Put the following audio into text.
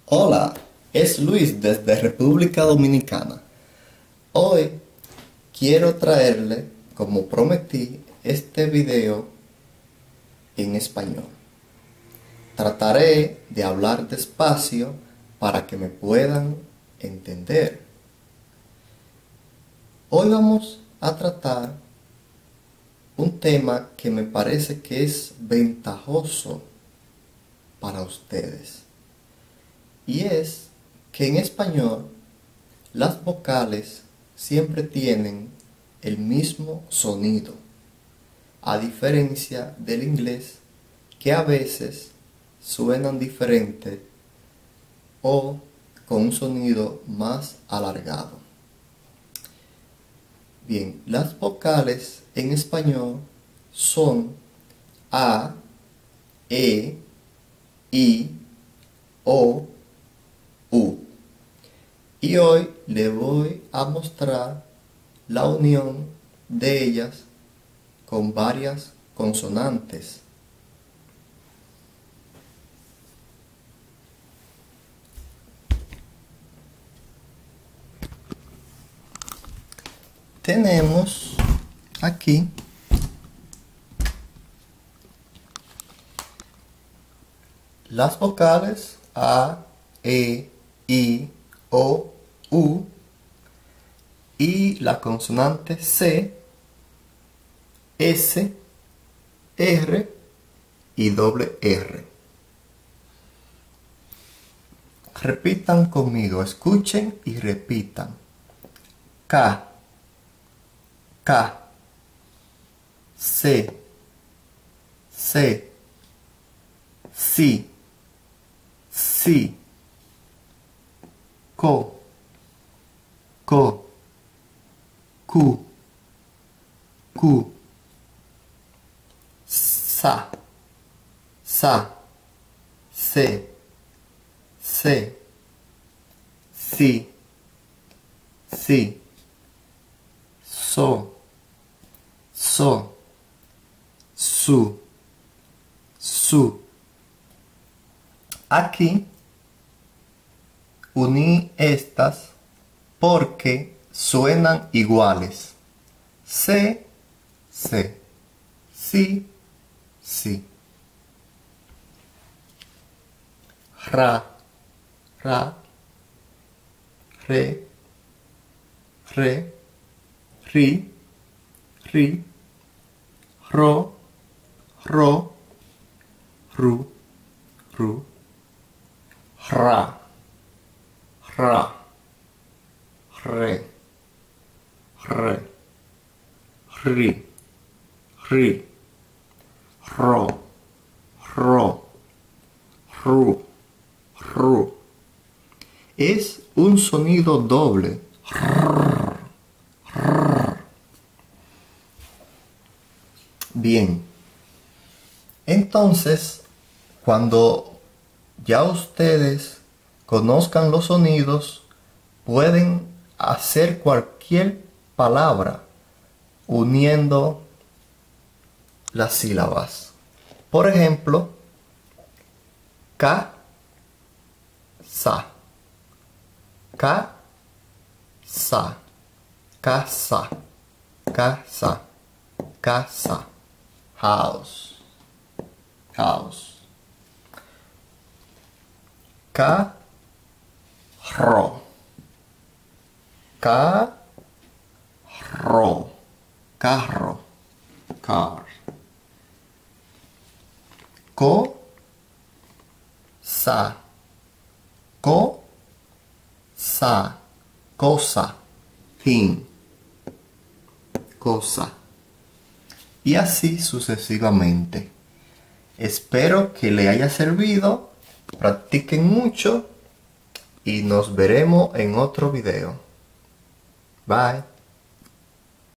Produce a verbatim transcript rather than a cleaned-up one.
Hola, es Luis desde República Dominicana. Hoy quiero traerle, como prometí, este video en español. Trataré de hablar despacio para que me puedan entender. Hoy vamos a tratar un tema que me parece que es ventajoso para ustedes. Y es que en español las vocales siempre tienen el mismo sonido, a diferencia del inglés, que a veces suenan diferente o con un sonido más alargado. Bien, las vocales en español son A, E, I, O, U. Y hoy le voy a mostrar la unión de ellas con varias consonantes. Tenemos aquí las vocales A, E, I, O, U y la consonante C, S, R y doble R. Repitan conmigo, escuchen y repitan. K, K, C, C, si, si, co, co, cu, cu, sa, sa, se, se, si, si, so, so, su, su. Aquí uní estas porque suenan iguales. Se, se, si, si. Ra, ra, re, re, ri, ri, ro, ro, ru, ru, ra, ra, re, re, ri, ri, ro, ro, ru, ru. Es un sonido doble. Bien. Entonces, cuando ya ustedes conozcan los sonidos, pueden hacer cualquier palabra uniendo las sílabas. Por ejemplo, ca, sa, ca, sa, casa, casa, casa, house, house. Carro, carro, carro, car. Cosa, cosa, cosa, thing, cosa. Y así sucesivamente. Espero que le haya servido. Practiquen mucho y nos veremos en otro video. Bye.